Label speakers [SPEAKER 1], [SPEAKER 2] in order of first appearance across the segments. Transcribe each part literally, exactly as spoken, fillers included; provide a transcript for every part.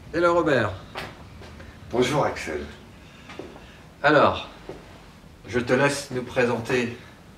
[SPEAKER 1] Hello Robert.
[SPEAKER 2] Bonjour Axel.
[SPEAKER 1] Alors, je te laisse nous présenter.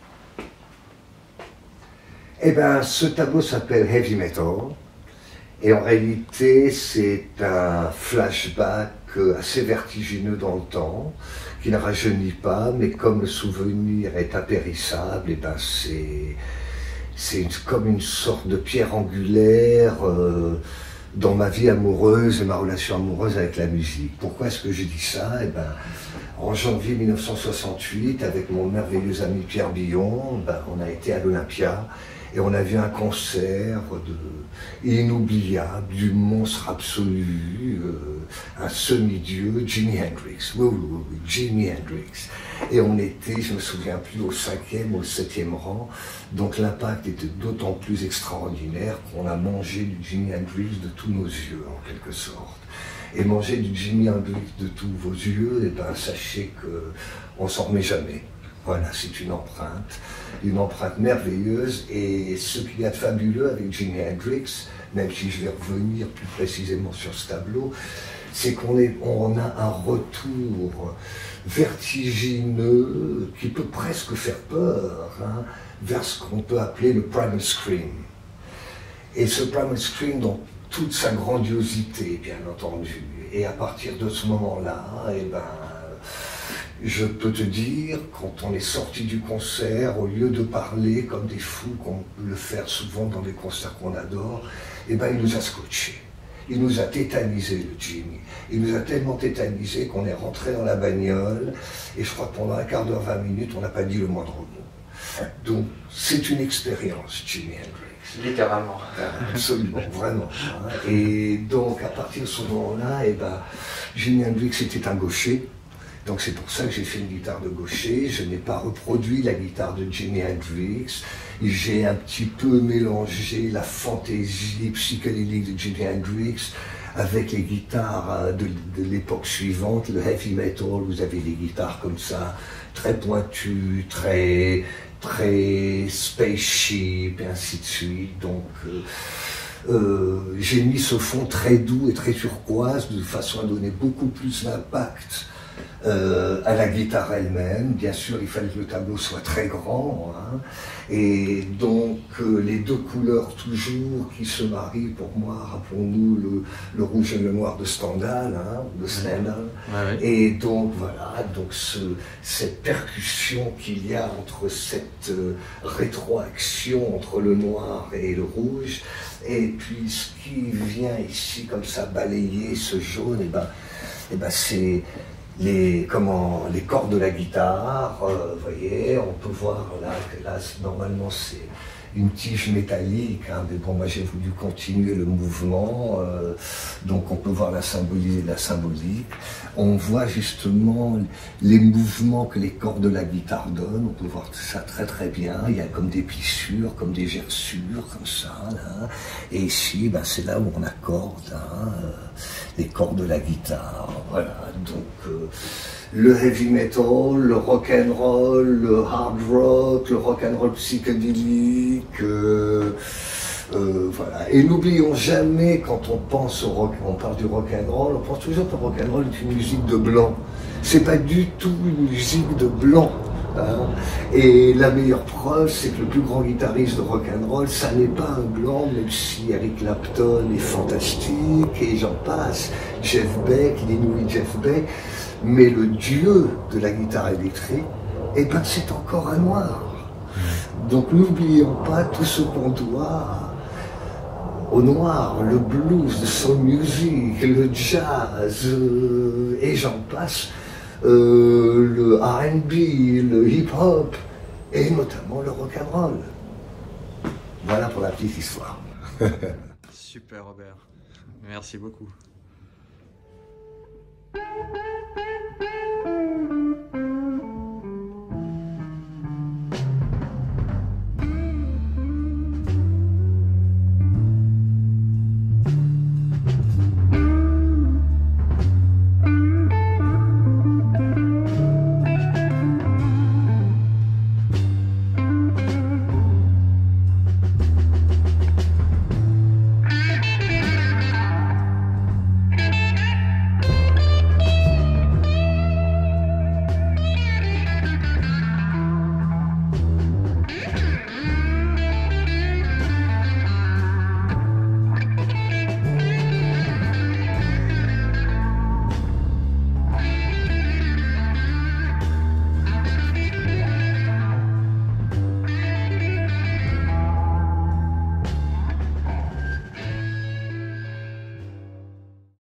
[SPEAKER 2] Eh bien, ce tableau s'appelle Heavy Metal. Et en réalité, c'est un flashback assez vertigineux dans le temps, qui ne rajeunit pas, mais comme le souvenir est impérissable, et ben c'est c'est comme une sorte de pierre angulaire euh, dans ma vie amoureuse et ma relation amoureuse avec la musique. Pourquoi est-ce que je dis ça? Eh ben, en janvier mille neuf cent soixante-huit, avec mon merveilleux ami Pierre Billon, ben, on a été à l'Olympia. Et on a vu un concert de, inoubliable, du monstre absolu, euh, un semi-dieu, Jimi Hendrix. Oui, oui, oui, oui, Jimi Hendrix. Et on était, je ne me souviens plus, au cinquième ou au septième rang. Donc l'impact était d'autant plus extraordinaire qu'on a mangé du Jimi Hendrix de tous nos yeux, en quelque sorte. Et manger du Jimi Hendrix de tous vos yeux, eh ben, sachez qu'on ne s'en remet jamais. Voilà, c'est une empreinte, une empreinte merveilleuse. Et ce qu'il y a de fabuleux avec Jimi Hendrix, même si je vais revenir plus précisément sur ce tableau, c'est qu'on est, on a un retour vertigineux qui peut presque faire peur, hein, vers ce qu'on peut appeler le primal scream. Et ce primal scream dans toute sa grandiosité, bien entendu. Et à partir de ce moment-là, eh ben, je peux te dire, quand on est sorti du concert, au lieu de parler comme des fous, qu'on peut le faire souvent dans des concerts qu'on adore, eh ben, il nous a scotché. Il nous a tétanisé, le Jimi. Il nous a tellement tétanisé qu'on est rentré dans la bagnole, et je crois que pendant un quart d'heure, vingt minutes, on n'a pas dit le moindre mot. Donc, c'est une expérience, Jimi Hendrix.
[SPEAKER 1] Littéralement.
[SPEAKER 2] Absolument, vraiment. Hein. Et donc, à partir de ce moment-là, eh ben, Jimi Hendrix était un gaucher. Donc c'est pour ça que j'ai fait une guitare de gaucher. Je n'ai pas reproduit la guitare de Jimi Hendrix. J'ai un petit peu mélangé la fantaisie psychédélique de Jimi Hendrix avec les guitares de, de l'époque suivante, le heavy metal. Vous avez des guitares comme ça, très pointues, très, très spaceship, et ainsi de suite. Donc euh, euh, j'ai mis ce fond très doux et très turquoise de façon à donner beaucoup plus d'impact Euh, à la guitare elle-même. Bien sûr, il fallait que le tableau soit très grand, hein, et donc euh, les deux couleurs toujours qui se marient pour moi, rappelons-nous le, le rouge et le noir de Stendhal, hein, de Stendhal, ouais, ouais. Et donc voilà, donc ce, cette percussion qu'il y a entre cette euh, rétroaction entre le noir et le rouge, et puis ce qui vient ici comme ça balayer ce jaune, et ben, et ben c'est Les, comment, les cordes de la guitare, euh, vous voyez, on peut voir là que là, normalement c'est une tige métallique, hein, mais bon, moi j'ai voulu continuer le mouvement, euh, donc on peut voir la symbolique, la symbolique. On voit justement les mouvements que les cordes de la guitare donnent, on peut voir ça très très bien, il y a comme des plissures, comme des gerçures, comme ça, là. Et ici, ben, c'est là où on accorde, hein, euh, les cordes de la guitare, voilà, donc euh, le heavy metal, le rock and roll, le hard rock, le rock and roll psychédélique, euh, euh, voilà. Et n'oublions jamais, quand on pense au rock, on parle du rock and roll, on pense toujours que le rock and roll est une musique de blanc. C'est pas du tout une musique de blanc. Hein. Et la meilleure preuve, c'est que le plus grand guitariste de rock and roll, ça n'est pas un blanc, même si Eric Clapton est fantastique et j'en passe, Jeff Beck, l'inouï Jeff Beck. Mais le dieu de la guitare électrique, eh ben c'est encore un noir. Donc n'oublions pas tout ce qu'on doit au noir, le blues, le soul music, le jazz, euh, et j'en passe, euh, le R and B, le hip-hop, et notamment le rock'n'roll. Voilà pour la petite histoire.
[SPEAKER 1] Super Robert, merci beaucoup.
[SPEAKER 3] Thank you.